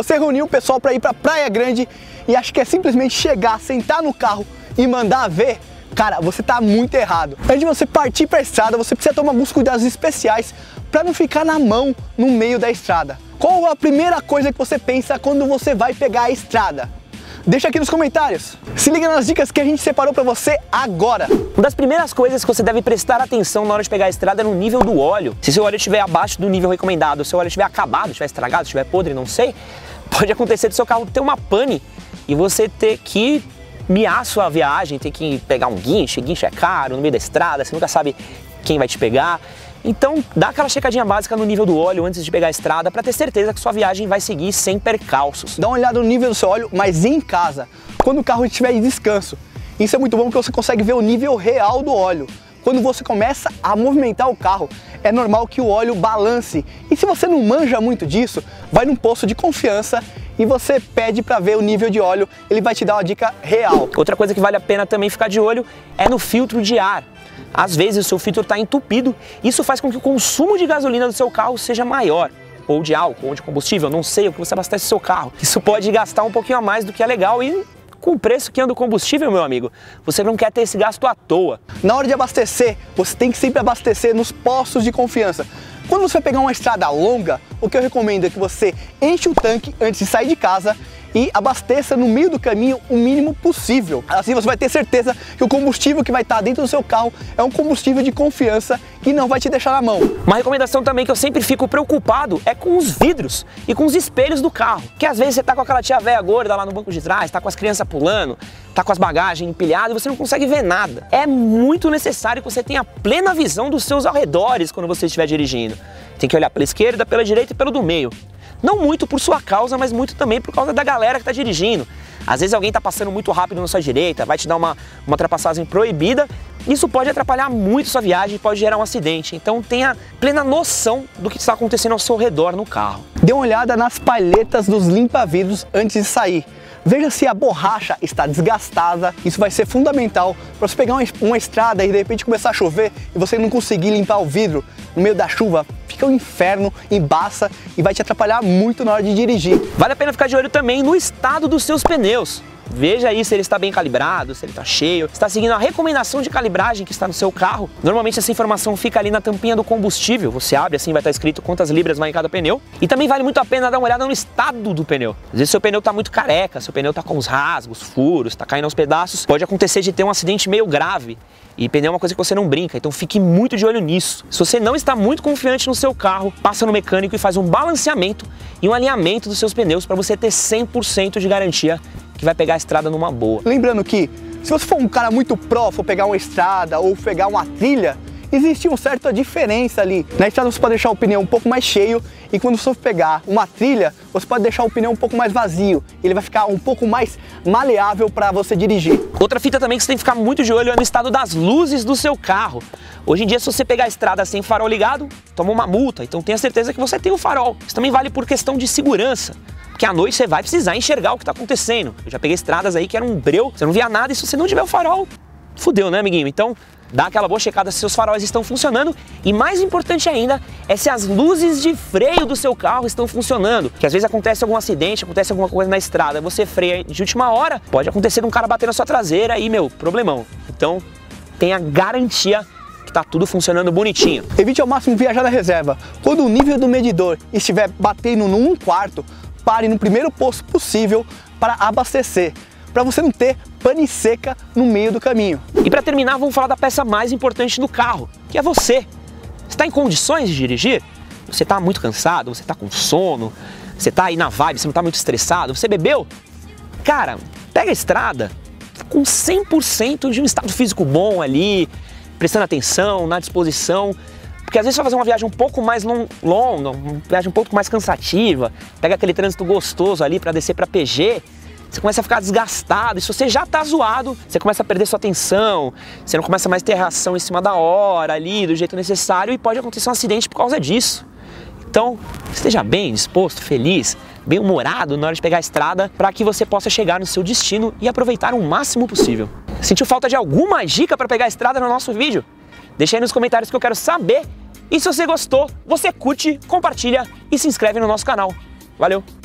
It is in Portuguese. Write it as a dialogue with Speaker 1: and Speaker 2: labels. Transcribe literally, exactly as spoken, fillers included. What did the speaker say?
Speaker 1: Você reuniu o pessoal para ir para Praia Grande e acha que é simplesmente chegar, sentar no carro e mandar ver? Cara, você tá muito errado. Antes de você partir para a estrada, você precisa tomar alguns cuidados especiais para não ficar na mão no meio da estrada. Qual a primeira coisa que você pensa quando você vai pegar a estrada? Deixa aqui nos comentários. Se liga nas dicas que a gente separou para você agora.
Speaker 2: Uma das primeiras coisas que você deve prestar atenção na hora de pegar a estrada é no nível do óleo. Se seu óleo estiver abaixo do nível recomendado, se seu óleo estiver acabado, estiver estragado, estiver podre, não sei, pode acontecer do seu carro ter uma pane e você ter que miar a sua viagem, ter que pegar um guincho, guincho é caro, no meio da estrada, você nunca sabe quem vai te pegar. Então dá aquela checadinha básica no nível do óleo antes de pegar a estrada para ter certeza que sua viagem vai seguir sem percalços.
Speaker 1: Dá uma olhada no nível do seu óleo, mas em casa, quando o carro estiver em descanso. Isso é muito bom porque você consegue ver o nível real do óleo. Quando você começa a movimentar o carro, é normal que o óleo balance. E se você não manja muito disso, vai num posto de confiança e você pede para ver o nível de óleo, ele vai te dar uma dica real.
Speaker 2: Outra coisa que vale a pena também ficar de olho é no filtro de ar. Às vezes o seu filtro está entupido, isso faz com que o consumo de gasolina do seu carro seja maior, ou de álcool, ou de combustível, não sei o que você abastece o seu carro. Isso pode gastar um pouquinho a mais do que é legal e com o preço que anda o combustível, meu amigo, você não quer ter esse gasto à toa.
Speaker 1: Na hora de abastecer, você tem que sempre abastecer nos postos de confiança. Quando você vai pegar uma estrada longa, o que eu recomendo é que você enche o tanque antes de sair de casa e abasteça no meio do caminho o mínimo possível. Assim você vai ter certeza que o combustível que vai estar dentro do seu carro é um combustível de confiança que não vai te deixar na mão.
Speaker 2: Uma recomendação também que eu sempre fico preocupado é com os vidros e com os espelhos do carro. Que às vezes você tá com aquela tia velha gorda lá no banco de trás, tá com as crianças pulando, tá com as bagagens empilhadas e você não consegue ver nada. É muito necessário que você tenha plena visão dos seus arredores quando você estiver dirigindo. Tem que olhar pela esquerda, pela direita e pelo do meio. Não muito por sua causa, mas muito também por causa da galera que está dirigindo. Às vezes alguém está passando muito rápido na sua direita, vai te dar uma, uma ultrapassagem proibida. Isso pode atrapalhar muito sua viagem e pode gerar um acidente. Então tenha plena noção do que está acontecendo ao seu redor no carro.
Speaker 1: Dê uma olhada nas palhetas dos limpa-vidros antes de sair. Veja se a borracha está desgastada, isso vai ser fundamental para você pegar uma, uma estrada e de repente começar a chover e você não conseguir limpar o vidro no meio da chuva, fica um inferno, embaça e vai te atrapalhar muito na hora de dirigir.
Speaker 2: Vale a pena ficar de olho também no estado dos seus pneus. Veja aí se ele está bem calibrado, se ele está cheio, está seguindo a recomendação de calibragem que está no seu carro. Normalmente essa informação fica ali na tampinha do combustível, você abre assim, vai estar escrito quantas libras vai em cada pneu. E também vale muito a pena dar uma olhada no estado do pneu. Às vezes seu pneu está muito careca, seu pneu está com os rasgos, furos, está caindo aos pedaços, pode acontecer de ter um acidente meio grave. E pneu é uma coisa que você não brinca, então fique muito de olho nisso. Se você não está muito confiante no seu carro, passa no mecânico e faz um balanceamento e um alinhamento dos seus pneus para você ter cem por cento de garantia que vai pegar a estrada numa boa.
Speaker 1: Lembrando que, se você for um cara muito pró, for pegar uma estrada ou pegar uma trilha, existe uma certa diferença ali. Na estrada você pode deixar o pneu um pouco mais cheio e quando você for pegar uma trilha, você pode deixar o pneu um pouco mais vazio. Ele vai ficar um pouco mais maleável para você dirigir.
Speaker 2: Outra fita também que você tem que ficar muito de olho é no estado das luzes do seu carro. Hoje em dia, se você pegar a estrada sem farol ligado, toma uma multa, então tenha certeza que você tem o farol. Isso também vale por questão de segurança. Porque à noite você vai precisar enxergar o que está acontecendo. Eu já peguei estradas aí que era um breu, você não via nada e se você não tiver o farol, fudeu, né, amiguinho? Então, dá aquela boa checada se seus faróis estão funcionando. E mais importante ainda é se as luzes de freio do seu carro estão funcionando. Que às vezes acontece algum acidente, acontece alguma coisa na estrada, você freia de última hora, pode acontecer de um cara bater na sua traseira e, meu, problemão. Então, tenha garantia que tá tudo funcionando bonitinho.
Speaker 1: Evite ao máximo viajar na reserva. Quando o nível do medidor estiver batendo no um quarto, pare no primeiro posto possível para abastecer, para você não ter pane seca no meio do caminho.
Speaker 2: E para terminar, vamos falar da peça mais importante do carro, que é você. Está em condições de dirigir? Você está muito cansado, você está com sono, você está aí na vibe, você não está muito estressado, você bebeu? Cara, pega a estrada com cem por cento de um estado físico bom ali, prestando atenção, na disposição. Porque às vezes você vai fazer uma viagem um pouco mais long, longa, uma viagem um pouco mais cansativa, pega aquele trânsito gostoso ali para descer para P G, você começa a ficar desgastado, e se você já tá zoado, você começa a perder sua atenção, você não começa mais a ter reação em cima da hora ali, do jeito necessário, e pode acontecer um acidente por causa disso. Então, esteja bem disposto, feliz, bem humorado na hora de pegar a estrada para que você possa chegar no seu destino e aproveitar o máximo possível. Sentiu falta de alguma dica para pegar a estrada no nosso vídeo? Deixa aí nos comentários que eu quero saber. E se você gostou, você curte, compartilha e se inscreve no nosso canal. Valeu!